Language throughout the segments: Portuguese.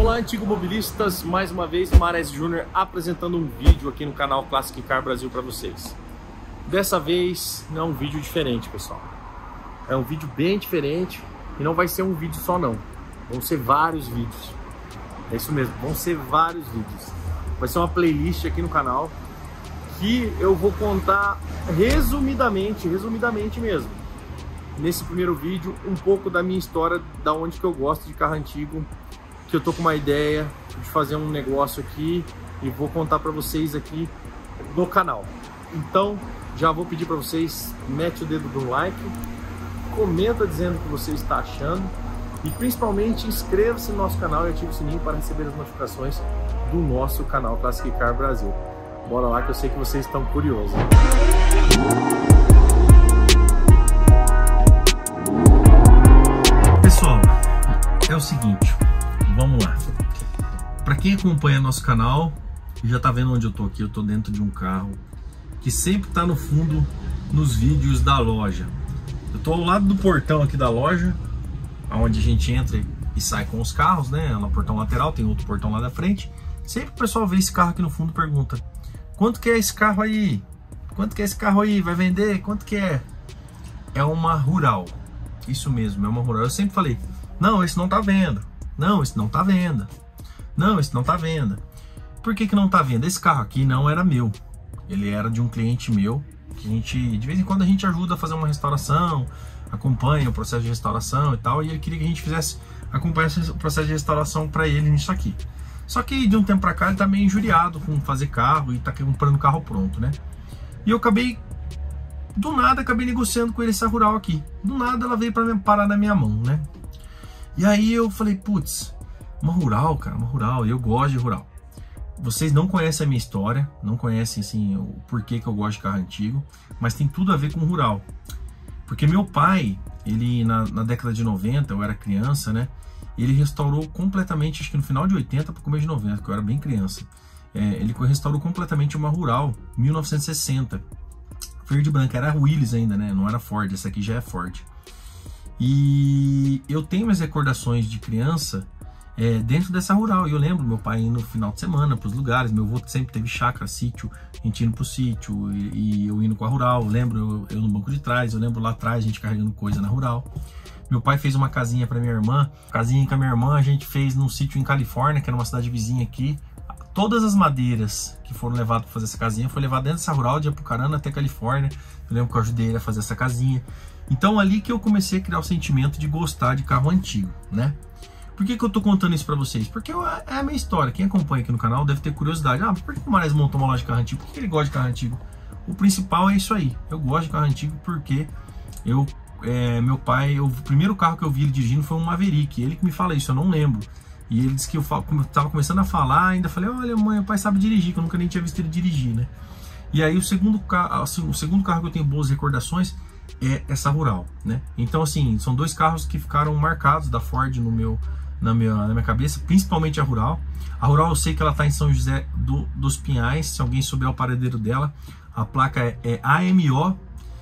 Olá, antigo mobilistas, mais uma vez Mares Júnior apresentando um vídeo aqui no canal Classic Car Brasil para vocês. Dessa vez não é um vídeo diferente, pessoal. É um vídeo bem diferente e não vai ser um vídeo só não. Vão ser vários vídeos. É isso mesmo, vão ser vários vídeos. Vai ser uma playlist aqui no canal que eu vou contar resumidamente mesmo, nesse primeiro vídeo, um pouco da minha história, da onde que eu gosto de carro antigo, que eu tô com uma ideia de fazer um negócio aqui e vou contar para vocês aqui no canal. Então, já vou pedir para vocês, mete o dedo no like, comenta dizendo o que você está achando e principalmente inscreva-se no nosso canal e ative o sininho para receber as notificações do nosso canal Classic Car Brasil. Bora lá que eu sei que vocês estão curiosos. Pessoal, é o seguinte, vamos lá. Para quem acompanha nosso canal, já tá vendo onde eu tô aqui. Eu tô dentro de um carro que sempre tá no fundo nos vídeos da loja. Eu tô ao lado do portão aqui da loja, onde a gente entra e sai com os carros, né? No portão lateral, tem outro portão lá da frente. Sempre o pessoal vê esse carro aqui no fundo e pergunta: quanto que é esse carro aí? Quanto que é esse carro aí? Vai vender? Quanto que é? É uma Rural. Isso mesmo, é uma Rural. Eu sempre falei: não, esse não tá vendo. Não, esse não tá vendo. Não, esse não tá vendo. Por que que não tá vendo? Esse carro aqui não era meu. Ele era de um cliente meu, que a gente, de vez em quando a gente ajuda a fazer uma restauração, acompanha o processo de restauração e tal, e ele queria que a gente fizesse, acompanhasse o processo de restauração para ele nisso aqui. Só que de um tempo para cá ele tá meio injuriado com fazer carro e tá comprando carro pronto, né? E eu acabei, do nada, acabei negociando com ele essa Rural aqui. Do nada ela veio para parar na minha mão, né? E aí eu falei: putz, uma Rural, cara, uma Rural, eu gosto de Rural. Vocês não conhecem a minha história, não conhecem assim o porquê que eu gosto de carro antigo, mas tem tudo a ver com Rural. Porque meu pai, ele na década de 90, eu era criança, né? Ele restaurou completamente, acho que no final de 80 para o começo de 90, porque eu era bem criança. Ele restaurou completamente uma Rural, 1960. Verde e branca, era Willys ainda, né? Não era Ford, essa aqui já é Ford. E eu tenho minhas recordações de criança dentro dessa Rural. E eu lembro meu pai indo no final de semana para os lugares. Meu avô sempre teve chácara, sítio, a gente indo pro sítio e eu indo com a Rural. Eu lembro eu no banco de trás, eu lembro lá atrás a gente carregando coisa na Rural. Meu pai fez uma casinha para minha irmã. Casinha com a minha irmã a gente fez num sítio em Califórnia, que era uma cidade vizinha aqui. Todas as madeiras que foram levadas para fazer essa casinha foi levada dentro dessa Rural de Apucarana até Califórnia. Eu lembro que eu ajudei ele a fazer essa casinha. Então ali que eu comecei a criar o sentimento de gostar de carro antigo, né? Por que que eu tô contando isso para vocês? Porque é a minha história. Quem acompanha aqui no canal deve ter curiosidade. Ah, por que o Mares montou uma loja de carro antigo? Por que ele gosta de carro antigo? O principal é isso aí. Eu gosto de carro antigo porque meu pai, o primeiro carro que eu vi ele dirigindo foi um Maverick. Ele que me fala isso, eu não lembro. E ele disse que eu tava começando a falar, ainda falei: olha mãe, o pai sabe dirigir, que eu nunca nem tinha visto ele dirigir, né? E aí o segundo carro que eu tenho boas recordações é essa Rural, né? Então assim, são dois carros que ficaram marcados da Ford na minha cabeça, principalmente a Rural. A Rural eu sei que ela tá em São José dos Pinhais, se alguém souber o paradeiro dela. A placa é AMO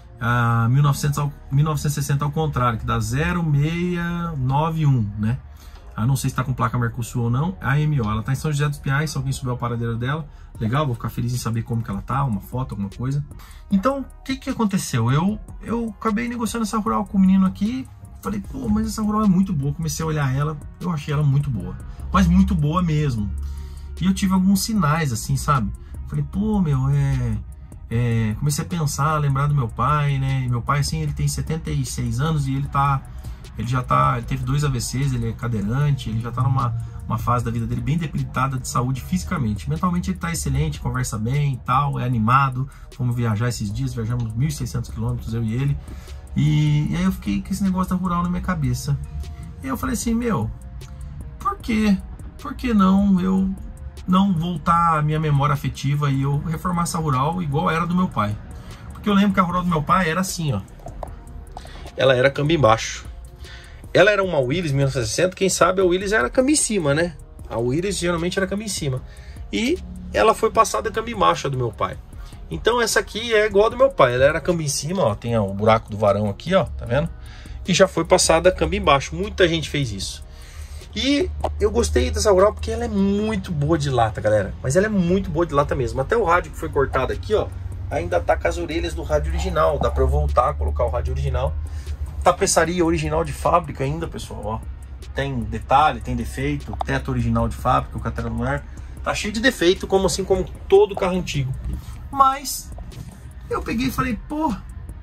1960 ao contrário, que dá 0691, né? Eu não sei se está com placa Mercosul ou não. A AMO, ela está em São José dos Pinhais. Se alguém souber o paradeiro dela, legal, vou ficar feliz em saber como que ela tá, uma foto, alguma coisa. Então, o que aconteceu? Eu acabei negociando essa Rural com o menino aqui. Falei: pô, mas essa Rural é muito boa. Comecei a olhar ela, eu achei ela muito boa, mas muito boa mesmo. E eu tive alguns sinais assim, sabe? Falei: pô, meu, comecei a pensar, lembrar do meu pai, né? Meu pai, assim, ele tem 76 anos e ele teve 2 AVCs, ele é cadeirante, ele já tá numa fase da vida dele bem debilitada de saúde fisicamente. Mentalmente ele tá excelente, conversa bem e tal, é animado. Fomos viajar esses dias, viajamos 1.600 quilômetros, eu e ele. E aí eu fiquei com esse negócio da Rural na minha cabeça. E eu falei assim: meu, por que não eu não voltar a minha memória afetiva e eu reformar essa Rural igual era do meu pai? Porque eu lembro que a Rural do meu pai era assim, ó. Ela era câmbio embaixo. Ela era uma Willys 1960, quem sabe a Willys era câmbio em cima, né? A Willys geralmente era câmbio em cima. E ela foi passada câmbio embaixo, a do meu pai. Então essa aqui é igual a do meu pai. Ela era câmbio em cima, ó. Tem o buraco do varão aqui, ó. Tá vendo? E já foi passada câmbio embaixo. Muita gente fez isso. E eu gostei dessa rural porque ela é muito boa de lata, galera. Mas ela é muito boa de lata mesmo. Até o rádio que foi cortado aqui, ó, ainda tá com as orelhas do rádio original. Dá pra eu voltar, colocar o rádio original. Tapeçaria original de fábrica ainda, pessoal, ó. Tem detalhe, tem defeito. Teto original de fábrica, o catenado no ar. Tá cheio de defeito, como assim como todo carro antigo. Mas eu peguei e falei, pô,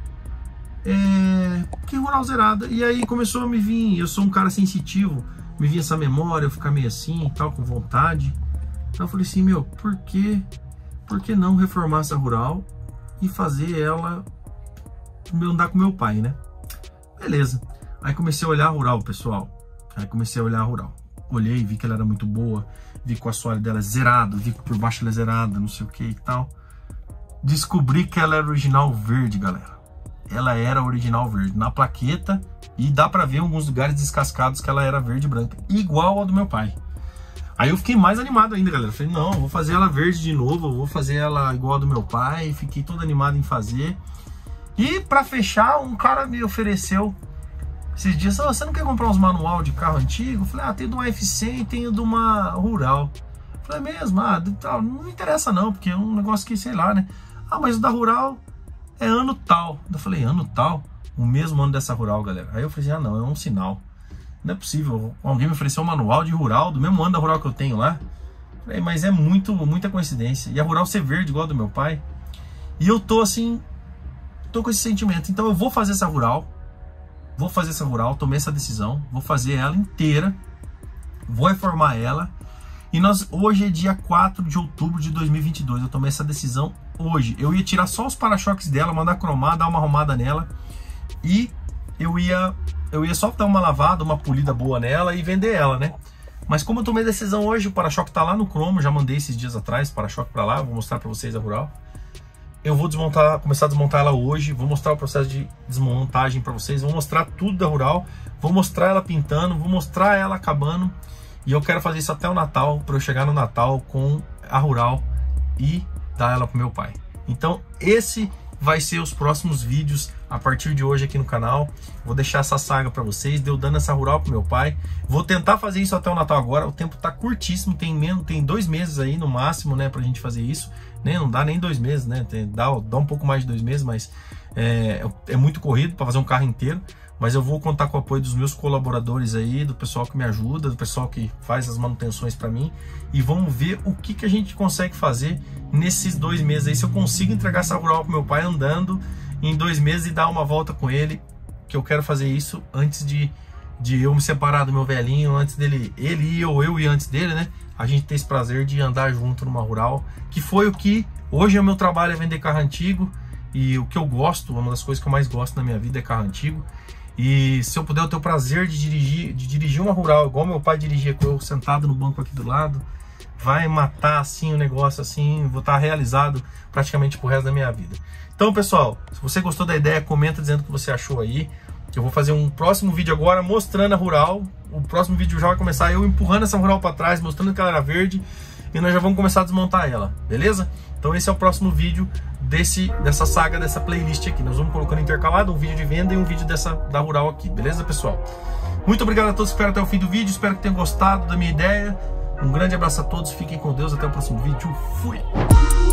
que rural zerada. E aí começou a me vir, eu sou um cara sensitivo, me vinha essa memória, eu ficar meio assim e tal, com vontade. Então eu falei assim, meu, por que não reformar essa rural e fazer ela andar com meu pai, né? Beleza. Aí comecei a olhar a rural, pessoal. Olhei, vi que ela era muito boa, vi que o assoalho dela é zerado, vi que por baixo ela é zerada, não sei o que e tal. Descobri que ela era original verde, galera. Ela era original verde, na plaqueta, e dá pra ver em alguns lugares descascados que ela era verde e branca, igual a do meu pai. Aí eu fiquei mais animado ainda, galera. Falei, não, vou fazer ela verde de novo, vou fazer ela igual a do meu pai. Fiquei todo animado em fazer. E pra fechar, um cara me ofereceu esses dias, você não quer comprar uns manual de carro antigo? Eu falei, tem do F100 e tem do uma rural. Eu falei, mesmo? Não me interessa não, porque é um negócio que, sei lá, né? Mas o da rural é ano tal. Eu falei, ano tal? O mesmo ano dessa rural, galera. Aí eu falei, não, é um sinal. Não é possível. Alguém me ofereceu um manual de rural do mesmo ano da rural que eu tenho lá. Eu falei, mas é muita coincidência. E a rural ser verde igual a do meu pai. E eu tô assim, tô com esse sentimento. Então eu vou fazer essa rural. Tomei essa decisão. Vou fazer ela inteira. Vou reformar ela. E hoje é dia 4 de outubro de 2022. Eu tomei essa decisão hoje. Eu ia tirar só os para-choques dela, mandar cromar, dar uma arrumada nela. E eu ia só dar uma lavada, uma polida boa nela e vender ela, né? Mas como eu tomei decisão hoje, o para-choque tá lá no cromo. Já mandei esses dias atrás, para-choque pra lá. Vou mostrar pra vocês a rural. Eu vou começar a desmontar ela hoje. Vou mostrar o processo de desmontagem pra vocês. Vou mostrar tudo da rural. Vou mostrar ela pintando. Vou mostrar ela acabando. E eu quero fazer isso até o Natal, para eu chegar no Natal com a rural e dar ela pro meu pai. Então esse vai ser os próximos vídeos a partir de hoje aqui no canal. Vou deixar essa saga para vocês, deu dando essa rural pro meu pai. Vou tentar fazer isso até o Natal agora. O tempo tá curtíssimo, tem 2 meses aí no máximo, né, pra gente fazer isso. Não dá nem 2 meses, né? Dá um pouco mais de 2 meses, mas é muito corrido para fazer um carro inteiro. Mas eu vou contar com o apoio dos meus colaboradores aí, do pessoal que me ajuda, do pessoal que faz as manutenções para mim. E vamos ver o que a gente consegue fazer nesses 2 meses aí. Se eu consigo entregar essa rural pro meu pai andando em 2 meses e dar uma volta com ele. Que eu quero fazer isso antes de eu me separar do meu velhinho, antes dele, ele ir ou eu ir antes dele, né? A gente ter esse prazer de andar junto numa rural. Que foi o que hoje é o meu trabalho, é vender carro antigo. E o que eu gosto, uma das coisas que eu mais gosto na minha vida é carro antigo. E se eu puder, eu ter o prazer de dirigir uma rural igual meu pai dirigia, com eu sentado no banco aqui do lado, vai matar assim o negócio assim, vou estar realizado praticamente pro resto da minha vida. Então, pessoal, se você gostou da ideia, comenta dizendo o que você achou aí. Eu vou fazer um próximo vídeo agora mostrando a rural. O próximo vídeo já vai começar eu empurrando essa rural para trás, mostrando que ela era verde, e nós já vamos começar a desmontar ela, beleza? Então esse é o próximo vídeo dessa saga, dessa playlist aqui. Nós vamos colocando intercalado um vídeo de venda e um vídeo da rural aqui, beleza, pessoal? Muito obrigado a todos que ficaram até o fim do vídeo, espero que tenham gostado da minha ideia. Um grande abraço a todos, fiquem com Deus, até o próximo vídeo, fui!